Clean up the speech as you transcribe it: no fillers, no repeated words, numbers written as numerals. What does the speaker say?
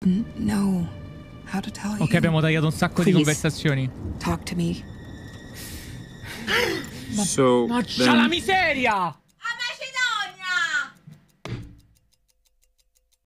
know how to tell you. Ok, abbiamo tagliato un sacco di conversazioni. Talk to me. So Mannaggia la miseria!